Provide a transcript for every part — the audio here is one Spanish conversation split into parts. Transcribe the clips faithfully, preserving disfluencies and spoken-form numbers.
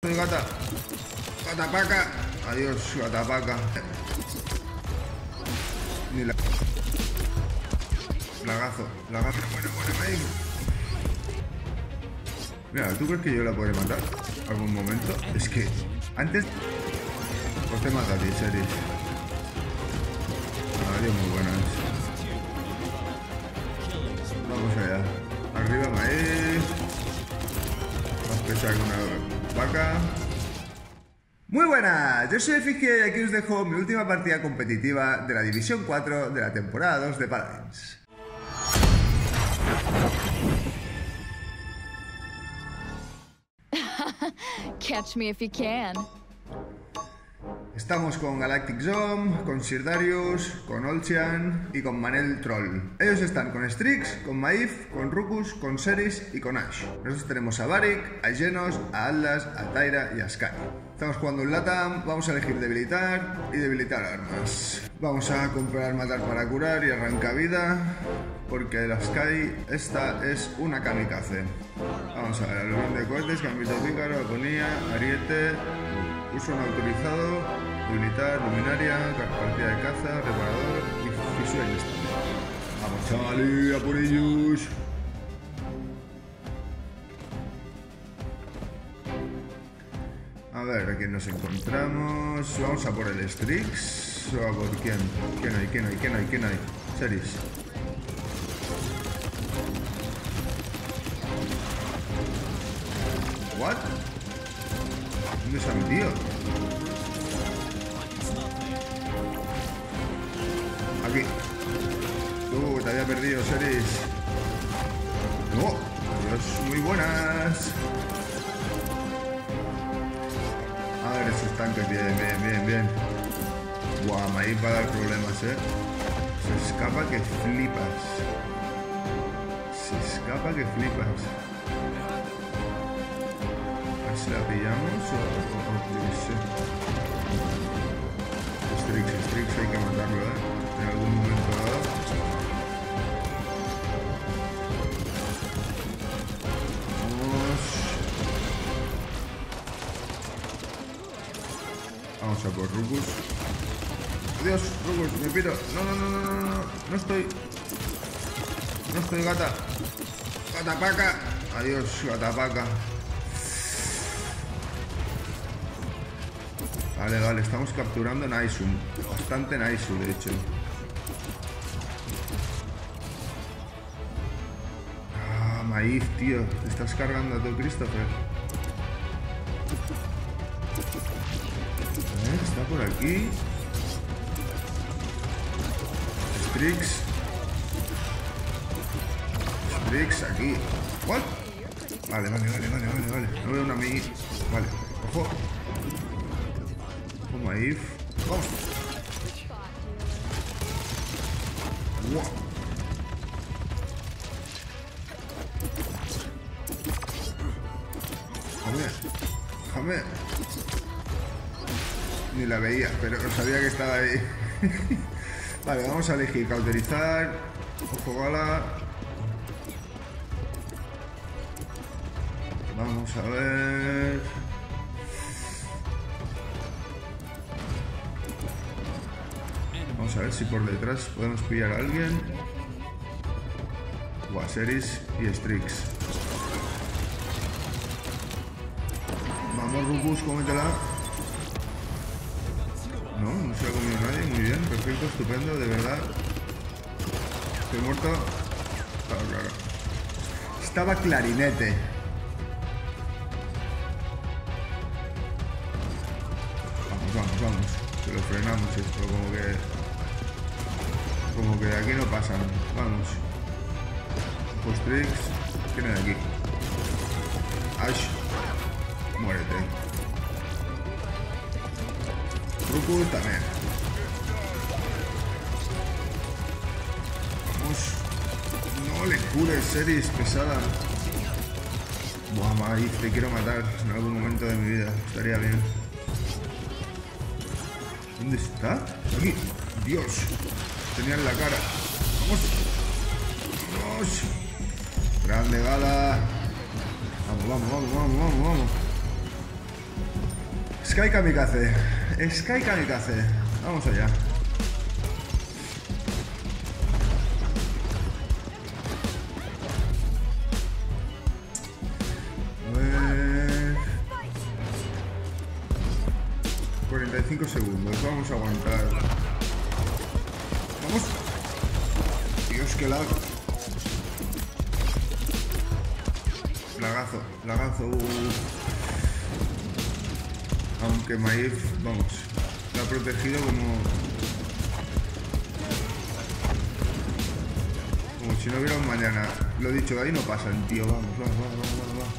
Soy gata. Gata paca. Adiós, gata paca. Ni la... Lagazo. Lagazo. Bueno, bueno, ahí. Mira, ¿tú crees que yo la podré matar? ¿Algún momento? Es que antes... Pues te mata a ti, Seris. Adiós, muy buenas. Vamos allá. Arriba, maíz. Más pesado que una vaca. Muy buenas, yo soy Efigie y aquí os dejo mi última partida competitiva de la División cuatro de la temporada dos de Paladins. Catch me if you can. Estamos con Galactic Zom, con Sir Darius, con Olcian y con Manel Troll. Ellos están con Strix, con Maif, con Rukus, con Seris y con Ash. Nosotros tenemos a Varric, a Genos, a Atlas, a Tyra y a Sky. Estamos jugando en Latam, vamos a elegir debilitar y debilitar armas. Vamos a comprar matar para curar y arranca vida, porque la Sky, esta es una kamikaze. Vamos a ver, aluvión de cohetes, cambio de pícaro, agonía, ariete, uso no autorizado, debilitar, luminaria, partida de caza, reparador y fisura inestable. Vamos chavales, a por ellos. A ver, aquí nos encontramos. Vamos a por el Strix. ¿O a por quién? ¿Quién hay? ¿Quién hay? ¿Quién hay? ¿Quién hay? Seris. ¿What? ¿Dónde se ha metido? Aquí. Tú, te había perdido, Seris. No. Adiós, muy buenas. A ver esos tanques, bien, bien, bien, bien. Guau, Maíz va a dar problemas, eh. Se escapa que flipas. Se escapa que flipas. A ver si la pillamos o... o, o yo qué sé. Strix, Strix hay que matarlo, eh. En algún momento dado. Vamos a por Rukus. Adiós, Rukus, me piro. No, no, no, no, no, no, no estoy. No estoy, gata. Gata paca. Adiós, gata paca. Vale, vale, estamos capturando Naisu. Bastante Naisu, de hecho. Ah, Maíz, tío. Te estás cargando a tu Christopher. Está por aquí. Strix. Strix aquí. ¿What? Vale, vale, vale, vale, vale, vale. No veo una mini. Vale, ojo. Ojo, Maif. Vamos. Wow. Déjame. Déjame. Ni la veía, pero sabía que estaba ahí. Vale, vamos a elegir cauterizar. Ojo bala. Vamos a ver. Vamos a ver si por detrás podemos pillar a alguien. Seris y Strix. Vamos, Rukus, cómetela. No, no se ha comido nadie, muy bien, perfecto, estupendo, de verdad. Estoy muerto. Claro, claro. Estaba clarinete. Vamos, vamos, vamos. Que lo frenamos esto, como que... Como que de aquí no pasan. Vamos. Postrix. ¿Quién hay aquí? Ash. Muérete. Rukus también. Vamos. No le cures, Seris, pesada. Buah, Maíz, te quiero matar en algún momento de mi vida. Estaría bien. ¿Dónde está? Aquí. Dios. Tenía en la cara. Vamos. Vamos. Grande gala. Vamos, vamos, vamos, vamos, vamos, vamos. Sky Kamikaze. Sky Kamikaze. Vamos allá. A ver. cuarenta y cinco segundos. Vamos a aguantar. Vamos. Dios, qué lag. Lagazo, lagazo. Uh. Aunque Maif, vamos, la ha protegido como... Como si no hubiera un mañana. Lo dicho, de ahí no pasan, tío. Vamos, vamos, vamos, vamos, vamos.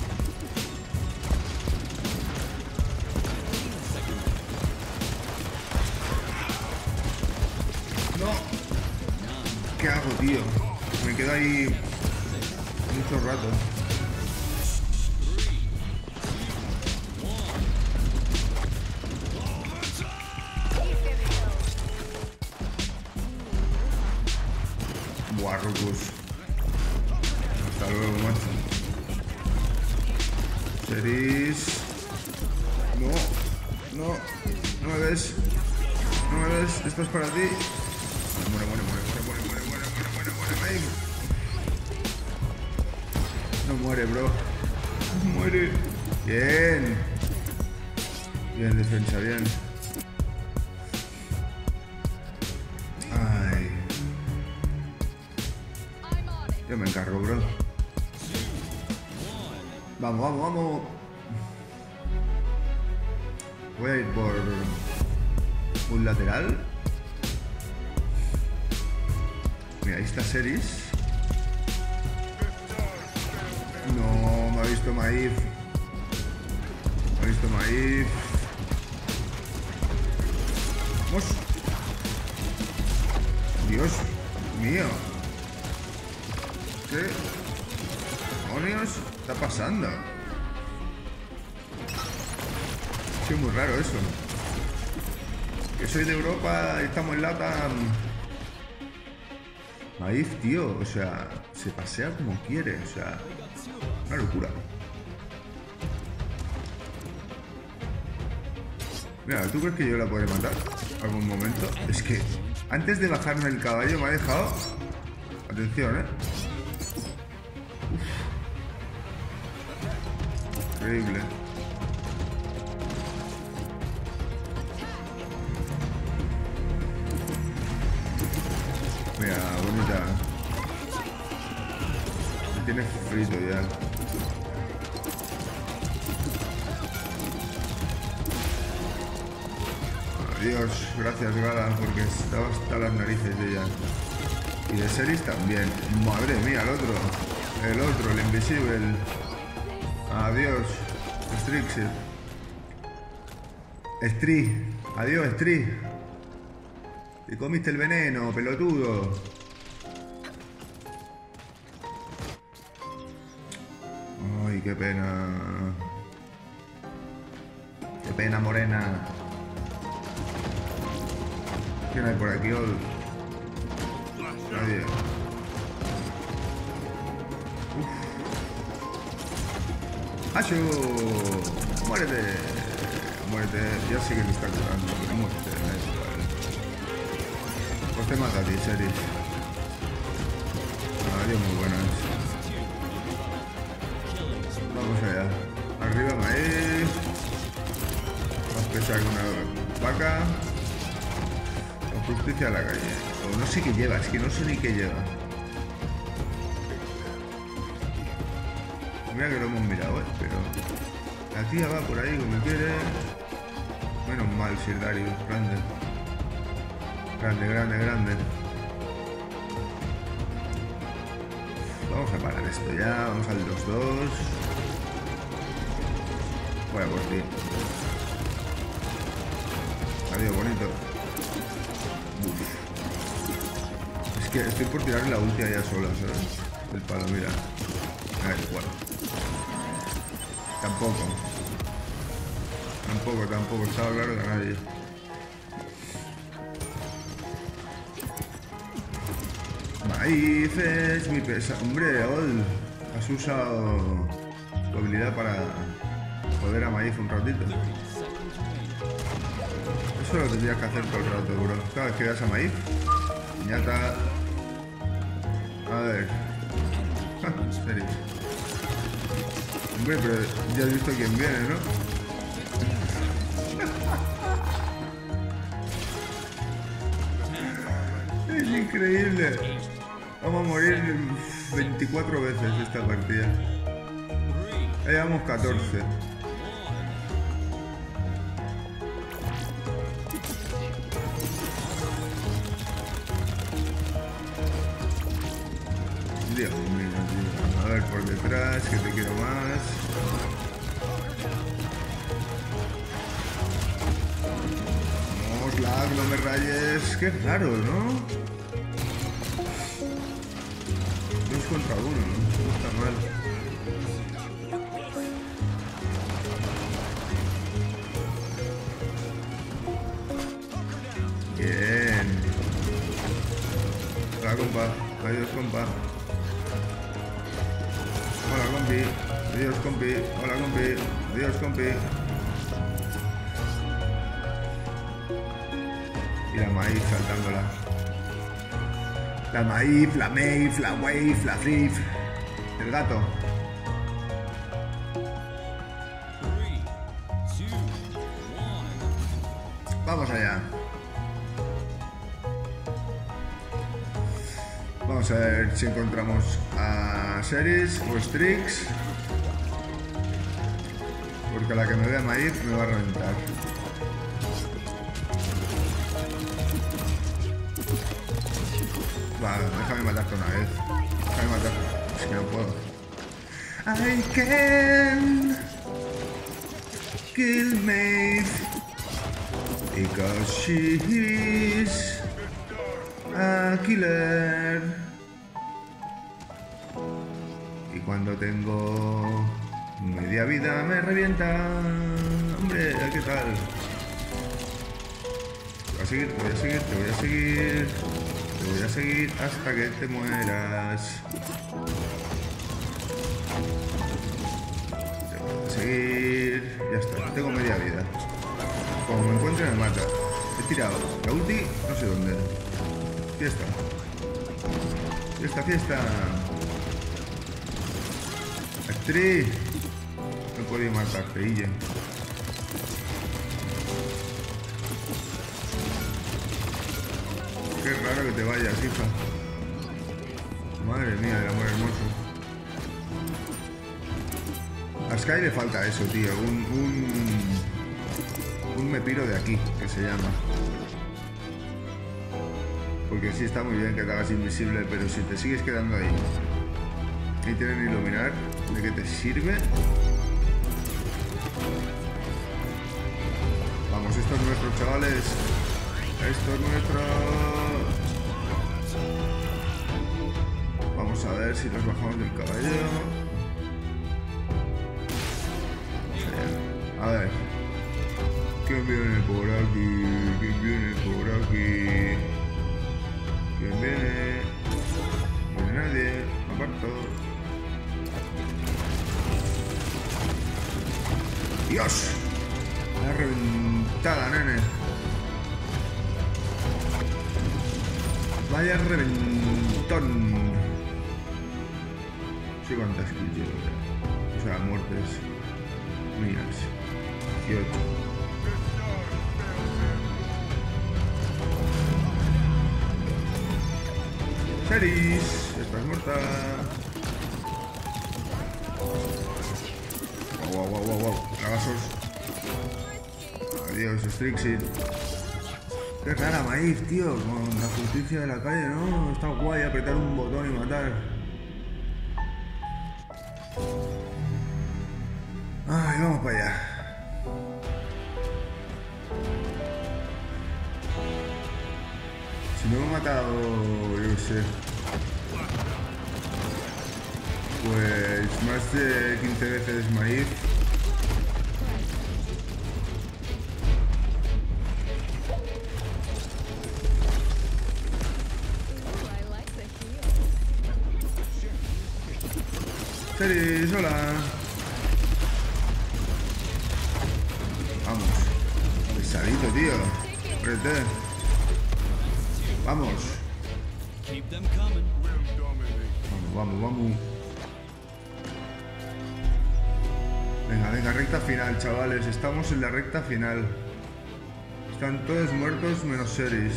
No. ¿Qué hago, tío? Me quedo ahí mucho rato. Buah, Rukus. Hasta luego, macho. Seris. No, no, no me ves. No me ves. Esto es para ti. Muere, muere, muere, muere, muere, muere, muere, muere, muere, muere. No muere, bro. No muere. Bien. Bien, defensa, bien. Yo me encargo, bro. Vamos, vamos, vamos. Voy a ir por un lateral. Mira, ahí está Seris. No, me ha visto Maif. Me ha visto Maif. Vamos. Dios mío. ¿Qué demonios está pasando? Es muy raro eso. Que soy de Europa y estamos en Latam. Maif, tío, o sea, se pasea como quiere, o sea, una locura. Mira, ¿tú crees que yo la podré matar algún momento? Es que antes de bajarme el caballo me ha dejado... Atención, eh. Increíble. Mira, bonita. Me tiene frito ya. Adiós, gracias Gala, porque estaba hasta las narices de ella. Y de Seris también. Madre mía, el otro. El otro, el invisible. Adiós, Strixer. Stri. Adiós, Stri. Te comiste el veneno, pelotudo. Ay, qué pena. Qué pena, morena. ¿Quién hay por aquí, Ol? Nadie. ¡Acho! ¡Muérete! Muérete. Ya sé que te está curando, pero muérete. Pues te mata a ti, Seris. Adiós, muy buenas. Vamos allá. Arriba, maíz. Más pesar que una vaca. Con justicia a la calle. O no sé qué lleva, es que no sé ni qué lleva. Mira que lo hemos mirado, ¿eh? Pero la tía va por ahí como quiere. Menos mal, Sir Darius, grande. Grande, grande, grande. Vamos a parar esto ya, vamos al dos dos. Voy a por ti. Adiós, bonito. Uf. Es que estoy por tirar la ulti ya sola, ¿sabes? El palo, mira. A ver, igual. Tampoco. Tampoco, tampoco. Estaba claro que a nadie. Maíz es mi pesa. Hombre, Ol. Has usado tu habilidad para joder a Maíz un ratito. Eso lo tendrías que hacer todo el rato, bro. Cada vez que das a maíz. Piñata. A ver. Series. Hombre, pero ya has visto quién viene, ¿no? Es increíble. Vamos a morir veinticuatro veces esta partida. Ya llevamos catorce. Dios mío, tío. A ver por detrás, que te quiero más. Vamos, lag, no me rayes. Qué raro, ¿no? Dos contra uno, ¿no? No está mal. Bien. Hola, compa. Adiós, compa. Hola, compi. Adiós, compi. Hola, compi. Adiós, compi. Y la maíz saltándola. La maíz, la maíz, la wave, la thief. El gato. Vamos allá. Vamos a ver si encontramos a Series o Strix. Porque a la que me vea maíz me va a reventar. Va, déjame matarte una vez. Déjame matar. Es que no puedo. I can kill Maeve because she is a killer. Y cuando tengo media vida me revienta. Hombre, ¿qué tal? Te voy a seguir, te voy a seguir, te voy a seguir. Te voy a seguir hasta que te mueras. Te voy a seguir. Ya está, tengo media vida. Como me encuentre me mata. He tirado la ulti, no sé dónde. Fiesta. Fiesta, fiesta. Actriz. No puedo matar, peille. Qué raro que te vayas, hija. Madre mía, del amor hermoso. A Sky le falta eso, tío. Un, un... Un me piro de aquí, que se llama. Porque sí está muy bien que te hagas invisible, pero si te sigues quedando ahí y tienen iluminar, ¿de qué te sirve? Vamos, esto es nuestro, chavales. Esto es nuestro. Vamos a ver si nos bajamos del caballo. A ver. ¿Quién viene por aquí? ¿Quién viene por aquí? ¿Quién viene? No viene nadie. Aparto. ¡Dios! La reventada, nene. Vaya reventón. Sí, cuántas kills llevo ya. O sea, muertes mías. dieciocho. Series, estás muerta. Wow, wow, wow, wow. Tragasos. Adiós, Strixit. Qué rara maíz, tío. Con la justicia de la calle, ¿no? Está guay apretar un botón y matar. Ay, vamos para allá. Si no me he matado, yo sé, pues más de quince veces maíz. Series, hola. Vamos. Pesadito, tío. Vete. Vamos. Vamos, vamos, vamos. Venga, venga, recta final, chavales. Estamos en la recta final. Están todos muertos menos Seris.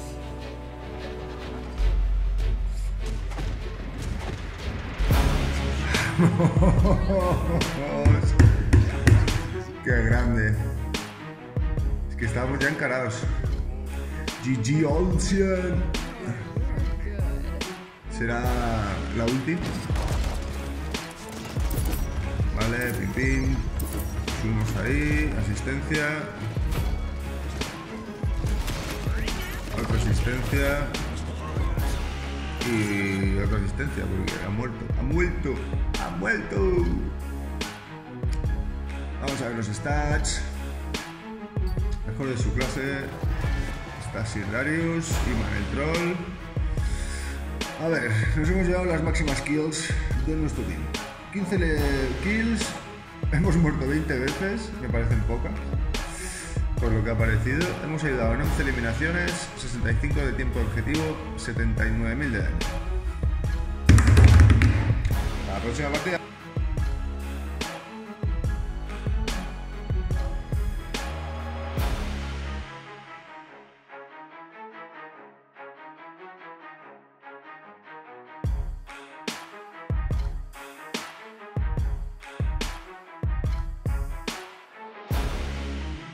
Qué grande. Es que estábamos ya encarados. G G Olsen. Será la ulti. Vale, pim pim. Subimos ahí. Asistencia. Otra asistencia. Y otra asistencia porque ha muerto. Ha muerto. Ha muerto. Vamos a ver los stats. Mejor de su clase. Está Sir Darius y Manel Troll. A ver, nos hemos llevado las máximas kills de nuestro team. quince kills. Hemos muerto veinte veces. Me parecen pocas. Por lo que ha parecido. Hemos ayudado en once eliminaciones. sesenta y cinco de tiempo objetivo. setenta y nueve mil de daño. La próxima partida.